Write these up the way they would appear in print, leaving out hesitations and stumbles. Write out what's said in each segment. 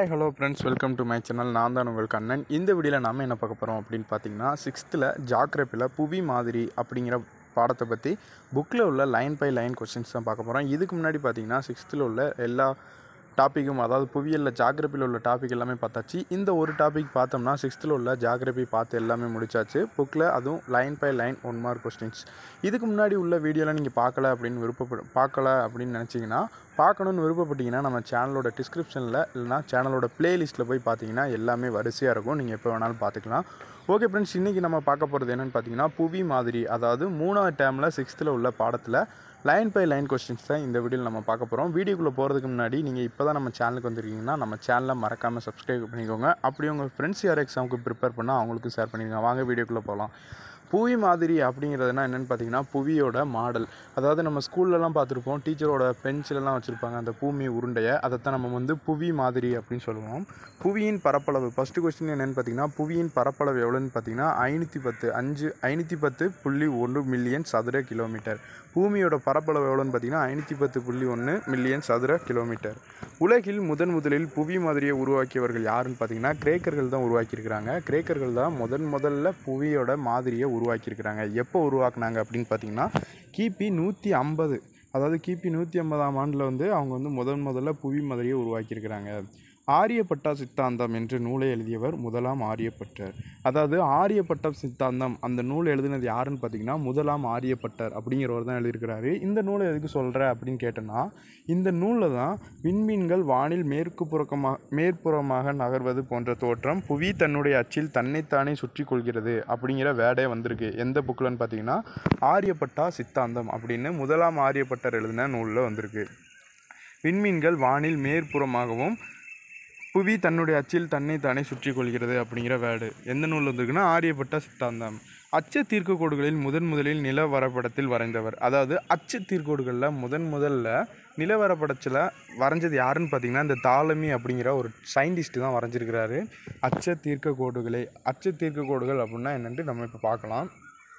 Hi hello friends, welcome to my channel. நான் தான் உங்கள் கண்ணன். இந்த வீடியோவில் நாம் என்ன பார்க்க போகிறோம் அப்படின்னு பார்த்தீங்கன்னா, 6th ஜாக்ரபியில் புவி மாதிரி அப்படிங்கிற பாடத்தை பற்றி புக்கில் உள்ள லைன் பை லைன் கொஸ்டின்ஸ் தான் பார்க்க போகிறோம். இதுக்கு முன்னாடி பார்த்தீங்கன்னா 6th உள்ள எல்லா டாப்பிக்கும், அதாவது புவியியலில் ஜாக்ரபியில் உள்ள டாபிக் எல்லாமே பார்த்தாச்சு. இந்த ஒரு டாபிக் பார்த்தோம்னா 6th உள்ள ஜாக்ரபி பார்த்து எல்லாமே முடிச்சாச்சு புக்கில். அதுவும் line by line 1 mark questions. இதுக்கு முன்னாடி உள்ள வீடியோவில் நீங்கள் பார்க்கல அப்படின்னு நினச்சிங்கன்னா, பார்க்கணுன்னு விருப்பப்பட்டீங்கன்னா நம்ம சேனலோட டிஸ்கிரிப்ஷனில் இல்லைனா சேனலோட பிளேலிஸ்ட்டில் போய் பார்த்தீங்கன்னா எல்லாமே வரிசையாக இருக்கும். நீங்கள் எப்போ வேணாலும் பார்த்துக்கலாம். ஓகே ஃப்ரெண்ட்ஸ், இன்றைக்கி நம்ம பார்க்க போகிறது என்னென்னு பார்த்தீங்கன்னா, புவி மாதிரி, அதாவது 3வது டேர்மில் 6th உள்ள பாடத்தில் லைன் பை லைன் கொஸ்டின்ஸ் தான் இந்த வீடியோவில் நம்ம பார்க்க போகிறோம். வீடியோக்குள்ளே போகிறதுக்கு முன்னாடி நீங்கள் இப்போ தான் நம்ம சேனலுக்கு வந்திருக்கீங்கன்னா நம்ம சேனலை மறக்காமல் சப்ஸ்கிரைப் பண்ணிக்கோங்க. அப்படி உங்கள் ஃப்ரெண்ட்ஸ் யார் எக்ஸாமுக்கு ப்ரிப்பேர் பண்ணால் அவங்களுக்கும் ஷேர் பண்ணிக்கோங்க. வாங்க வீடியோக்குள்ளே போகலாம். புவி மாதிரி அப்படிங்கிறதுனா என்னென்னு பார்த்தீங்கன்னா, புவியோட மாடல். அதாவது நம்ம ஸ்கூல்லலாம் பார்த்துருப்போம், டீச்சரோட பென்சிலெலாம் வச்சுருப்பாங்க அந்த பூமி உருண்டையை. அதைத்தான் நம்ம புவி மாதிரி அப்படின்னு சொல்லுவோம். புவியின் பரப்பளவு, ஃபஸ்ட்டு கொஸ்டின் என்னென்னு பார்த்தீங்கன்னா, புவியின் பரப்பளவு எவ்வளோன்னு பார்த்தீங்கன்னா 510.1 மில்லியன் சதுர கிலோமீட்டர். பூமியோட பரப்பளவு எவ்வளோன்னு பார்த்தீங்கன்னா 510.1 மில்லியன் சதுர கிலோமீட்டர். உலகில் முதலில் புவி மாதிரியை உருவாக்கியவர்கள் யாருன்னு பார்த்தீங்கன்னா, கிரேக்கர்கள் தான் உருவாக்கியிருக்கிறாங்க. கிரேக்கர்கள் தான் முதல்ல புவியோட மாதிரியை உருவாக்கியிருக்கிறாங்க. எப்போ உருவாக்குனாங்க அப்படின்னு பார்த்தீங்கன்னா, கிபி 150, அதாவது கிபி 150ஆம் ஆண்டில் அவங்க முதல்ல புவி மாதிரியை உருவாக்கியிருக்கிறாங்க. ஆரியப்பட்டா சித்தாந்தம் என்ற நூலை எழுதியவர் முதலாம் ஆரியப்பட்டர். அதாவது ஆரியப்பட்ட சித்தாந்தம் அந்த நூல் எழுதினது யாருன்னு பார்த்தீங்கன்னா, முதலாம் ஆரியப்பட்டர் அப்படிங்கிறவர் தான் எழுதியிருக்கிறாரு. இந்த நூலை எதுக்கு சொல்கிற அப்படின்னு கேட்டோன்னா, இந்த நூலில் தான் விண்மீன்கள் வானில் மேற்புறமாக நகர்வது போன்ற தோற்றம், புவி தன்னுடைய அச்சில் தன்னைத்தானே சுற்றி கொள்கிறது அப்படிங்கிற வேர்டே வந்திருக்கு. எந்த புக்கில்னு பார்த்தீங்கன்னா, ஆரியப்பட்டா சித்தாந்தம் அப்படின்னு முதலாம் ஆரியப்பட்டர் எழுதின நூலில் வந்திருக்கு. விண்மீன்கள் வானில் மேற்புறமாகவும் புவி தன்னுடைய அச்சில் தன்னைத்தானே சுற்றி கொள்கிறது அப்படிங்கிற வேர்டு எந்த நூலில் வந்திருக்குன்னா, ஆரியப்பட்டா சித்தாந்தம். அச்சு தீர்க்கோடுகளில் முதலில் நில வரைபடத்தில் வரைந்தவர். அதாவது அச்சு தீர்க்கோடுகளில் முதல்ல நிலவரைபடத்தில் வரைஞ்சது யாருன்னு பார்த்தீங்கன்னா, இந்த தாலமி அப்படிங்கிற ஒரு சயின்டிஸ்ட் தான் வரைஞ்சிருக்கிறாரு அச்சு தீர்க்கோடுகள் அப்படின்னா என்னென்று நம்ம இப்போ பார்க்கலாம்.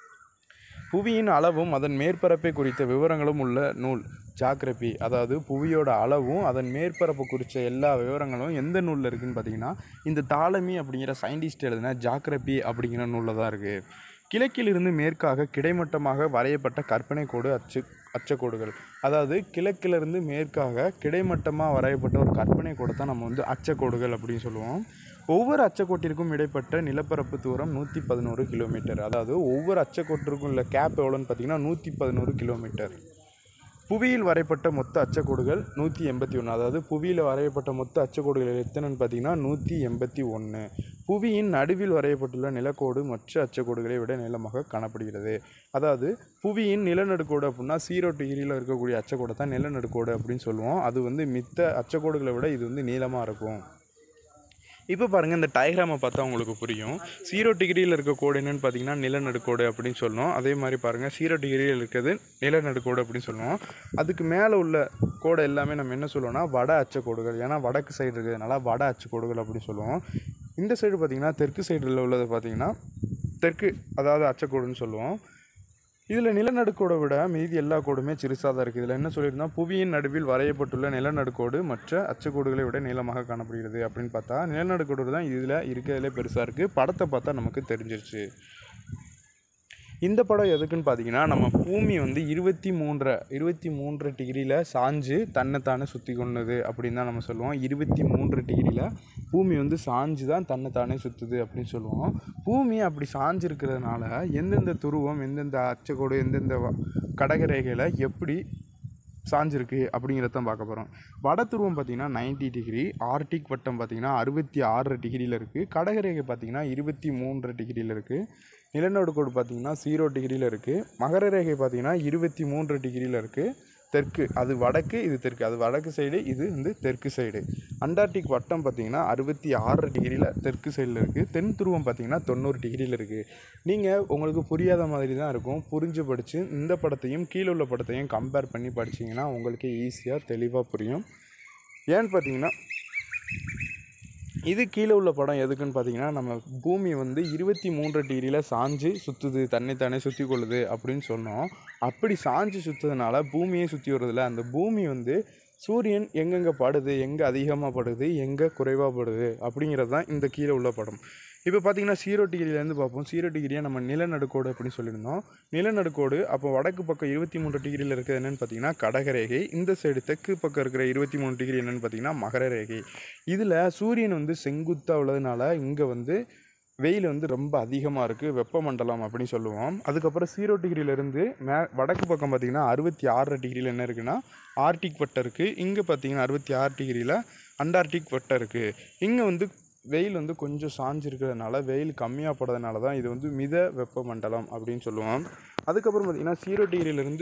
புவியின் அளவும் அதன் மேற்பரப்பை குறித்த விவரங்களும் உள்ள நூல் ஜாக்ரபி. அதாவது புவியோட அளவும் அதன் மேற்பரப்பு குறித்த எல்லா விவரங்களும் எந்த நூலில் இருக்குதுன்னு பார்த்தீங்கன்னா, இந்த தாலமி அப்படிங்கிற சயின்டிஸ்ட் எழுதின ஜாக்ரபி அப்படிங்கிற நூலில் தான் இருக்குது. கிழக்கிலிருந்து மேற்காக கிடைமட்டமாக வரையப்பட்ட கற்பனை கோடு அச்சக்கோடுகள். அதாவது கிழக்கிலிருந்து மேற்காக கிடைமட்டமாக வரையப்பட்ட ஒரு கற்பனை கோடை தான் நம்ம அச்சக்கோடுகள் அப்படின்னு சொல்லுவோம். ஒவ்வொரு அச்சக்கோட்டிற்கும் இடைப்பட்ட நிலப்பரப்பு தூரம் 111 கிலோமீட்டர். அதாவது ஒவ்வொரு அச்சக்கோட்டிற்கும் உள்ள கேப் எவ்வளோன்னு பார்த்தீங்கன்னா 111 கிலோமீட்டர். புவியில் வரையப்பட்ட மொத்த அச்சக்கோடுகள் 181. அதாவது புவியில் வரையப்பட்ட மொத்த அச்சக்கோடுகள் எத்தனைன்னு பார்த்தீங்கன்னா 181. புவியின் நடுவில் வரையப்பட்டுள்ள நிலக்கோடு மற்ற அச்சக்கோடுகளை விட நீளமாக காணப்படுகிறது. அதாவது புவியின் நிலநடுக்கோடு அப்படின்னா 0 டிகிரியில் இருக்கக்கூடிய அச்சக்கோடை தான் நிலநடுக்கோடு அப்படின்னு சொல்லுவோம். அது மித்த அச்சக்கோடுகளை விட இது நீளமாக இருக்கும். இப்போ பாருங்கள், இந்த டயக்ராமை பார்த்தா உங்களுக்கு புரியும். 0 டிகிரியில் இருக்க கோடு என்னென்னு பார்த்தீங்கன்னா நிலநடுக்கோடு அப்படின்னு சொல்லணும். அதே மாதிரி பாருங்கள், 0 டிகிரியில் இருக்கிறது நிலநடுக்கோடு அப்படின்னு சொல்லுவோம். அதுக்கு மேலே உள்ள கோடை எல்லாமே நம்ம என்ன சொல்லுவோம்னா வட அச்சக்கோடுகள். ஏன்னா வடக்கு சைடு இருக்கிறதுனால வட அச்சக்கோடுகள் அப்படின்னு சொல்லுவோம். இந்த சைடு பார்த்திங்கன்னா தெற்கு சைடில் உள்ளது பார்த்திங்கன்னா தெற்கு, அதாவது அச்சக்கோடுன்னு சொல்லுவோம். இதில் நிலநடுக்கோடை விட மீதி எல்லா கோடுமே சிறுசாக தான் இருக்குது. இதில் என்ன சொல்லியிருந்தால், புவியின் நடுவில் வரையப்பட்டுள்ள நிலநடுக்கோடு மற்ற அச்சக்கோடுகளை விட நீளமாக காணப்படுகிறது அப்படின்னு பார்த்தா, நிலநடுக்கோடு தான் இதில் இருக்கிறதுலே பெருசாக இருக்குது. படத்தை பார்த்தா நமக்கு தெரிஞ்சிருச்சு. இந்த படம் எதுக்குன்னு பார்த்தீங்கன்னா, நம்ம பூமி 23 டிகிரியில் சாஞ்சு தன்னைத்தானே சுற்றி கொண்டது அப்படின்னு தான் நம்ம சொல்லுவோம். 23 டிகிரியில் பூமி சாஞ்சு தான் தன்னைத்தானே சுற்றுது அப்படின்னு சொல்லுவோம். பூமி அப்படி சாஞ்சிருக்கிறதுனால எந்தெந்த துருவம், எந்தெந்த அச்சக்கோடு, எந்தெந்த கடகரேகையில் எப்படி சாஞ்சிருக்கு அப்படிங்கிறதான் பார்க்க போகிறோம். வட துருவம் பார்த்திங்கன்னா 90 டிகிரி, ஆர்டிக் வட்டம் பார்த்திங்கன்னா 66 டிகிரியில் இருக்குது, கடகரேகை பார்த்திங்கன்னா 23 டிகிரியில் இருக்குது, நிலநடுக்கோடு பார்த்திங்கன்னா 0 டிகிரியில் இருக்குது, மகர ரேகை பார்த்திங்கன்னா 23 டிகிரியில் இருக்குது. தெற்கு, அது வடக்கு, இது தெற்கு, அது வடக்கு சைடு, இது தெற்கு சைடு. அண்டார்டிக் வட்டம் பார்த்திங்கன்னா 66 டிகிரியில் தெற்கு சைடில் இருக்குது. தென் துருவம் பார்த்திங்கன்னா 90 டிகிரியில் இருக்குது. நீங்கள் உங்களுக்கு புரியாத மாதிரி தான் இருக்கும். புரிஞ்சு படித்து இந்த படத்தையும் கீழே உள்ள படத்தையும் கம்பேர் பண்ணி படிச்சிங்கன்னா உங்களுக்கு ஈஸியாக தெளிவாக புரியும். ஏன்னு பார்த்தீங்கன்னா, இது கீழே உள்ள படம் எதுக்குன்னு பார்த்தீங்கன்னா, நம்ம பூமி 23 டிகிரியில் சாஞ்சு சுற்றுது, தன்னைத்தானே சுற்றி கொள்ளுது அப்படின்னு சொன்னோம். அப்படி சாஞ்சு சுற்றுறதுனால பூமியே சுற்றி வருதில்ல, அந்த பூமி சூரியன் எங்கெங்கே படுது, எங்கே அதிகமாக படுது, எங்கே குறைவாக படுது அப்படிங்கிறது தான் இந்த கீழே உள்ள படம். இப்போ பார்த்தீங்கன்னா 0 டிகிரிலேருந்து பார்ப்போம். 0 டிகிரியாக நம்ம நிலநடுக்கோடு அப்படின்னு சொல்லியிருந்தோம். நிலநடுக்கோடு அப்போ வடக்கு பக்கம் 23 டிகிரியில் இருக்கிறது என்னென்னு பார்த்தீங்கன்னா கடகரேகை. இந்த சைடு தெற்கு பக்கம் இருக்கிற 23 டிகிரி என்னென்னு பார்த்தீங்கன்னா மகர ரேகை. இதில் சூரியன் வந்து செங்குத்தாக உள்ளதுனால இங்கே வந்து வெயில் வந்து ரொம்ப அதிகமாக இருக்குது, வெப்பமண்டலம் அப்படின்னு சொல்லுவோம். அதுக்கப்புறம் 0 டிகிரியிலேருந்து வடக்கு பக்கம் பார்த்திங்கன்னா 66 டிகிரியில் என்ன இருக்குன்னா ஆர்டிக் வட்டம் இருக்குது. இங்கே பார்த்திங்கன்னா 66 டிகிரியில் அண்டார்டிக் வட்டம் இருக்குது. இங்கே வந்து வெயில் வந்து கொஞ்சம் சாஞ்சிருக்கிறதுனால, வெயில் கம்மியாக படுறதுனால தான் இது வந்து மித வெப்பமண்டலம் அப்படின்னு சொல்லுவோம். அதுக்கப்புறம் பார்த்திங்கன்னா 0 டிகிரியிலேருந்து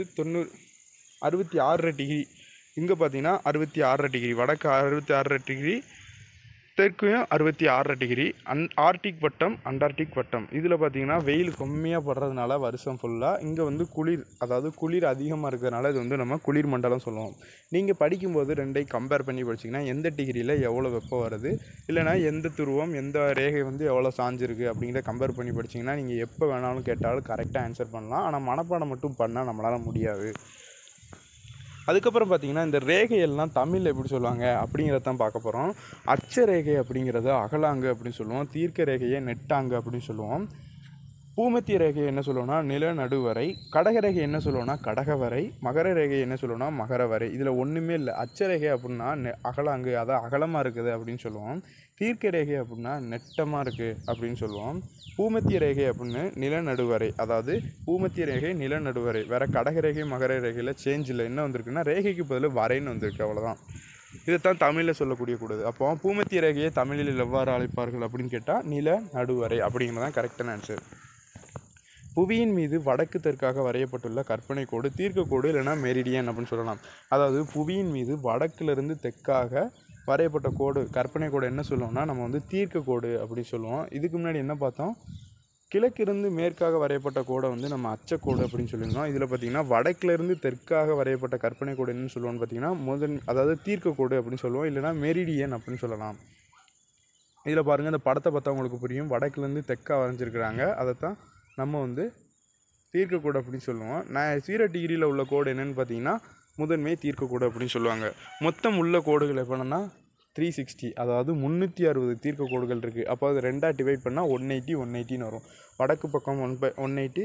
66 டிகிரி, இங்கே பார்த்திங்கன்னா 66 டிகிரி, வடக்கு 66 டிகிரி, தெற்கையும் 66 டிகிரி. ஆர்டிக் வட்டம், அண்டார்டிக் வட்டம். இதில் பார்த்திங்கன்னா வெயில் கம்மியாக படுறதுனால வருஷம் ஃபுல்லாக இங்கே வந்து குளிர், அதாவது குளிர் அதிகமாக இருக்கிறதுனால இது வந்து நம்ம குளிர் மண்டலம் சொல்லுவோம். நீங்கள் படிக்கும்போது ரெண்டையும் கம்பேர் பண்ணி படிச்சிங்கன்னா எந்த டிகிரியில் எவ்வளோ வெப்பம் வருது, இல்லைனா எந்த துருவம் எந்த ரேகை வந்து எவ்வளோ சாஞ்சிருக்கு அப்படிங்கிற கம்பேர் பண்ணி படிச்சிங்கன்னா நீங்கள் எப்போ வேணாலும் கேட்டாலும் கரெக்டாக ஆன்சர் பண்ணலாம். ஆனால் மனப்பாடம் மட்டும் பண்ணால் நம்மளால் முடியாது. அதுக்கப்புறம் பார்த்திங்கன்னா இந்த ரேகையெல்லாம் தமிழில் எப்படி சொல்லுவாங்க அப்படிங்கிறத தான் பார்க்க போகிறோம். அச்சரேகை அப்படிங்கிறத அகலாங்கு அப்படின்னு சொல்லுவோம். தீர்க்க ரேகையை நெட்டாங்கு அப்படின்னு சொல்லுவோம். பூமத்திய ரேகையை என்ன சொல்லுவோம்னா நிலநடுவரை. கடகரேகை என்ன சொல்லுவோம்னா கடகவரை. மகர ரேகை என்ன சொல்லுவோம்னா மகரவரை. இதில் ஒன்றுமே இல்லை. அச்சரேகை அப்படின்னா அகலாங்கு, அதாவது அகலமாக இருக்குது அப்படின்னு சொல்லுவோம். தீர்க்க ரேகை அப்படின்னா நெட்டமாக இருக்குது அப்படின்னு சொல்லுவோம். பூமத்திய ரேகை அப்படின்னு நிலநடுவரை, அதாவது பூமத்திய ரேகை நிலநடுவரை. வேறு கடகரேகை மகர ரேகையில் சேஞ்ச் இல்லை. என்ன வந்திருக்குன்னா ரேகைக்கு பதில் வரைன்னு வந்திருக்கு, அவ்வளோதான். இதைத்தான் தமிழில் சொல்லக்கூடிய கூடாது. அப்போ பூமத்திய ரேகையை தமிழில் எவ்வாறு அழைப்பார்கள் அப்படின்னு கேட்டால் நிலநடுவரை அப்படிங்கிறதான் கரெக்டான ஆன்சர். புவியின் மீது வடக்கு தெற்காக வரையப்பட்டுள்ள கற்பனை கோடு தீர்க்கக்கோடு இல்லைனா மெரிடியன் அப்படின்னு சொல்லலாம். அதாவது புவியின் மீது வடக்கிலிருந்து தெற்காக வரையப்பட்ட கோடு, கற்பனை கோடு என்ன சொல்லுவோம்னா நம்ம வந்து தீர்க்கக்கோடு அப்படின்னு சொல்லுவோம். இதுக்கு முன்னாடி என்ன பார்த்தோம், கிழக்கிருந்து மேற்காக வரையப்பட்ட கோடை வந்து நம்ம அச்சக்கோடு அப்படின்னு சொல்லியிருந்தோம். இதில் பார்த்திங்கன்னா வடக்கிலிருந்து தெற்காக வரையப்பட்ட கற்பனை கோடு என்னன்னு சொல்லுவோம்னு பார்த்திங்கன்னா அதாவது தீர்க்கக்கோடு அப்படின்னு சொல்லுவோம், இல்லைனா மெரிடியன் அப்படின்னு சொல்லலாம். இதில் பாருங்கள், இந்த படத்தை பார்த்தா உங்களுக்கு புரியும். வடக்குலேருந்து தெற்காக வரைஞ்சிருக்கிறாங்க, அதைத்தான் நம்ம வந்து தீர்க்கக்கோடு அப்படின்னு சொல்லுவோம். 0 டிகிரியில் உள்ள கோடு என்னென்னு பார்த்தீங்கன்னா முதன்மை தீர்க்கக்கோடு அப்படின்னு சொல்லுவாங்க. மொத்தம் உள்ள கோடுகள் எப்படின்னா 360, அதாவது 360 தீர்க்கக்கோடுகள் இருக்குது. அப்போ அது ரெண்டாக டிவைட் பண்ணால் 180 வரும். வடக்கு பக்கம் 180,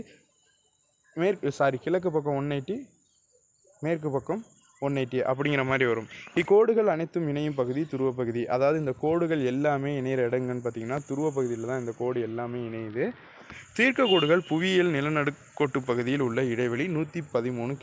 கிழக்கு பக்கம் 180, மேற்கு பக்கம் 180 அப்படிங்கிற மாதிரி வரும். இக்கோடுகள் அனைத்தும் இணையும் பகுதி துருவப்பகுதி. அதாவது இந்த கோடுகள் எல்லாமே இணையிற இடங்கள்னு பார்த்திங்கன்னா துருவப்பகுதியில் தான் இந்த கோடு எல்லாமே இணையுது. தீர்க்கக்கோடுகள் புவியியல் நிலநடுக்கோட்டு பகுதியில் உள்ள இடைவெளி 111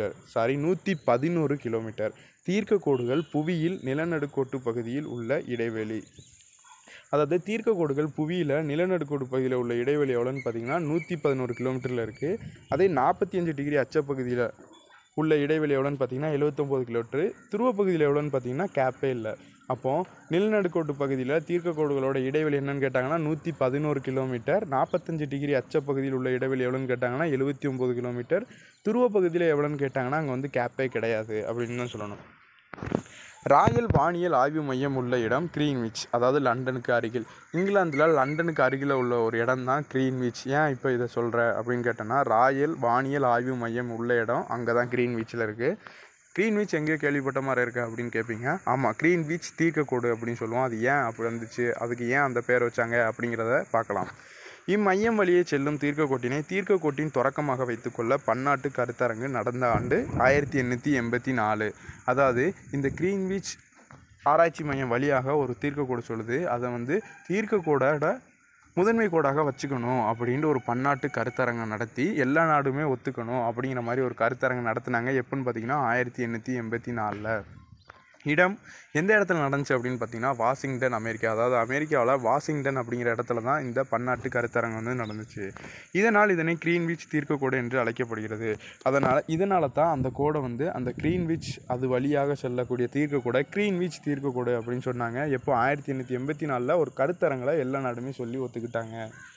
கிலோமீட்டர். தீர்க்கக்கோடுகள் புவியில் நிலநடுக்கோட்டு பகுதியில் உள்ள இடைவெளி, அதாவது தீர்க்கக்கோடுகள் புவியில் நிலநடுக்கோட்டு பகுதியில் உள்ள இடைவெளி எவ்வளோன்னு பார்த்தீங்கன்னா 111 கிலோமீட்டரில் இருக்குது. அதே 45 டிகிரி அச்சப்பகுதியில் உள்ள இடைவெளி எவ்வளோன்னு பார்த்தீங்கன்னா 79 கிலோமீட்டர். துருவப்பகுதியில் எவ்வளோன்னு பார்த்தீங்கன்னா கேப்பே இல்லை. அப்போது நிலநடுக்கோட்டு பகுதியில் தீர்க்கக்கோடுகளோட இடைவெளி என்னென்னு கேட்டாங்கன்னா 111 கிலோமீட்டர். 45 டிகிரி அச்சப்பகுதியில் உள்ள இடைவெளி எவ்வளோன்னு கேட்டாங்கன்னா 79 கிலோமீட்டர். துருவப்பகுதியில் எவ்வளோன்னு கேட்டாங்கன்னா அங்கே வந்து கேப்பே கிடையாது அப்படின்னு தான் சொல்லணும். ராயல் வானியல் ஆய்வு மையம் உள்ள இடம் கிரீன்விச், அதாவது லண்டனுக்கு அருகில். இங்கிலாந்தில் லண்டனுக்கு அருகில் உள்ள ஒரு இடம் தான் கிரீன்விச். ஏன் இப்போ இதை சொல்கிற அப்படின்னு கேட்டோன்னா, ராயல் வானியல் ஆய்வு மையம் உள்ள இடம் அங்கே தான் கிரீன்விச்சில் இருக்குது. கிரீன்விச் எங்கேயோ கேள்விப்பட்ட மாதிரி இருக்கா அப்படின்னு கேட்பீங்க. ஆமாம், கிரீன்விச் தீர்க்கக்கோடு அப்படின்னு சொல்லுவோம். அது ஏன் அப்படி வந்துச்சு, அதுக்கு ஏன் அந்த பேர் வச்சாங்க அப்படிங்கிறத பார்க்கலாம். இம்மையம் வழியே செல்லும் தீர்க்கக்கோட்டின் தொடக்கமாக வைத்துக்கொள்ள பன்னாட்டு கருத்தரங்கு நடந்த ஆண்டு 1884. அதாவது இந்த கிரீன்விச் ஆராய்ச்சி மையம் வழியாக ஒரு தீர்க்கக்கோடு சொல்லுது, அதை வந்து தீர்க்கக்கோடோட முதன்மை கோடாக வச்சுக்கணும் அப்படின்ட்டு ஒரு பன்னாட்டு கருத்தரங்கம் நடத்தி எல்லா நாடுமே ஒத்துக்கணும் அப்படிங்கிற மாதிரி ஒரு கருத்தரங்கம் நடத்தினாங்க. எப்போன்னு பார்த்தீங்கன்னா 1884. இடம் எந்த இடத்துல நடந்துச்சு அப்படின்னு பார்த்தீங்கன்னா வாஷிங்டன், அமெரிக்கா. அதாவது அமெரிக்காவில் வாஷிங்டன் அப்படிங்கிற இடத்துல தான் இந்த பன்னாட்டு கருத்தரங்கம் வந்து நடந்துச்சு. இதனை கிரீன்விச் தீர்க்கக்கோடு என்று அழைக்கப்படுகிறது. இதனால தான் அந்த கோடை வந்து அந்த கிரீன்விச் அது வழியாக செல்லக்கூடிய தீர்க்கக்கோடை கிரீன்விச் தீர்க்கக்கோடு அப்படின்னு சொன்னாங்க. எப்போ 1884 ஒரு கருத்தரங்கில் எல்லா நாடுமே சொல்லி ஒத்துக்கிட்டாங்க.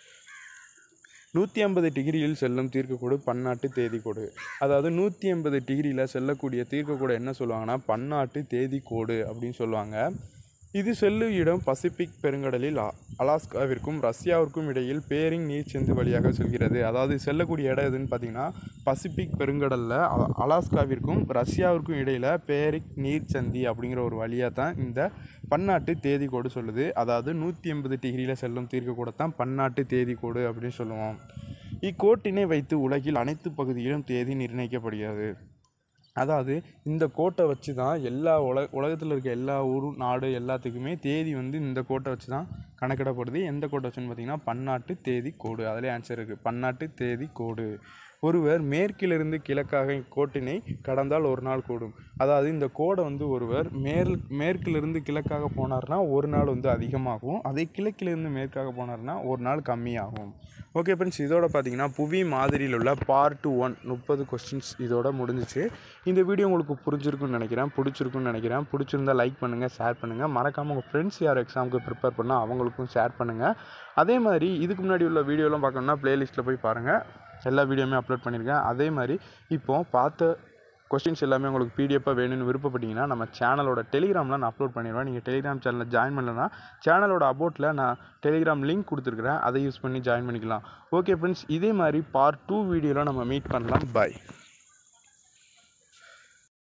150 டிகிரியில் செல்லும் தீர்க்கக்கோடு பன்னாட்டு தேதிக்கோடு. அதாவது 180 டிகிரியில் செல்லக்கூடிய தீர்க்கக்கோடு என்ன சொல்லுவாங்கன்னா பன்னாட்டு தேதிக்கோடு அப்படின்னு சொல்லுவாங்க. இது செல்லும் இடம் பசிபிக் பெருங்கடலில் அலாஸ்காவிற்கும் ரஷ்யாவிற்கும் இடையில் பேரிங் நீர்ச்சந்தி வழியாக செல்கிறது. அதாவது செல்லக்கூடிய இடம் எதுன்னு பார்த்தீங்கன்னா பசிபிக் பெருங்கடலில் அலாஸ்காவிற்கும் ரஷ்யாவிற்கும் இடையில் பேரிங் நீர்ச்சந்தி அப்படிங்கிற ஒரு வழியாக தான் இந்த பன்னாட்டு தேதிக்கோடு சொல்லுது. அதாவது 180 டிகிரியில் செல்லும் தீர்க்கக்கூட தான் பன்னாட்டு தேதிக்கோடு அப்படின்னு சொல்லுவோம். இக்கோட்டினை வைத்து உலகில் அனைத்து பகுதியிலும் தேதி நிர்ணயிக்கப்படுகிறது. அதாவது இந்த கோட்டை வச்சு தான் எல்லா உலகத்தில் இருக்க எல்லா ஊர் நாடு எல்லாத்துக்குமே தேதி வந்து இந்த கோட்டை வச்சு தான் கணக்கிடப்படுது. எந்த கோட்டை வச்சுன்னு பார்த்தீங்கன்னா பன்னாட்டு தேதி கோடு. அதிலே ஆன்சர் இருக்குது, பன்னாட்டு தேதி கோடு. ஒருவர் மேற்கிலிருந்து கிழக்காக கோட்டினை கடந்தால் ஒரு நாள் கூடும். அதாவது இந்த கோடை வந்து ஒருவர் மேற்கிலிருந்து கிழக்காக போனார்னா ஒரு நாள் வந்து அதிகமாகும், அதே கிழக்கிலிருந்து மேற்காக போனார்னா ஒரு நாள் கம்மியாகும். ஓகே ஃப்ரெண்ட்ஸ், இதோட பார்த்தீங்கன்னா புவி மாதிரியில் உள்ள பார்ட் 1 30 கொஸ்டின்ஸ் இதோட முடிஞ்சிச்சு. இந்த வீடியோ உங்களுக்கு பிடிச்சிருக்குன்னு நினைக்கிறேன். பிடிச்சிருந்தால் லைக் பண்ணுங்கள், ஷேர் பண்ணுங்கள். மறக்காமல் உங்கள் ஃப்ரெண்ட்ஸ் யார் எக்ஸாமுக்கு ப்ரிப்பேர் பண்ணால் அவங்களுக்கும் ஷேர் பண்ணுங்கள். அதே மாதிரி இதுக்கு முன்னாடி உள்ள வீடியோலாம் பார்க்கணுன்னா ப்ளேலிஸ்ட்டில் போய் பாருங்கள், எல்லா வீடியோவுமே அப்லோட் பண்ணியிருக்கேன். அதே மாதிரி இப்போது பார்த்த கொஸ்டின்ஸ் எல்லாமே உங்களுக்கு பிடிஎஃபாக வேணும்னு விருப்பப்பட்டீங்கன்னா நம்ம சேனலோட டெலிகிராமில் நான் அப்லோட் பண்ணிடுவேன். நீங்கள் டெலிகிராம் சேனலில் ஜாயின் பண்ணலன்னா சேனலோட அபோட்டில் நான் டெலிகிராம் லிங்க் கொடுத்துருக்குறேன், அதை யூஸ் பண்ணி ஜாயின் பண்ணிக்கலாம். ஓகே ஃப்ரெண்ட்ஸ், இதே மாதிரி பார்ட் 2 வீடியோவில் நம்ம மீட் பண்ணலாம். பாய்.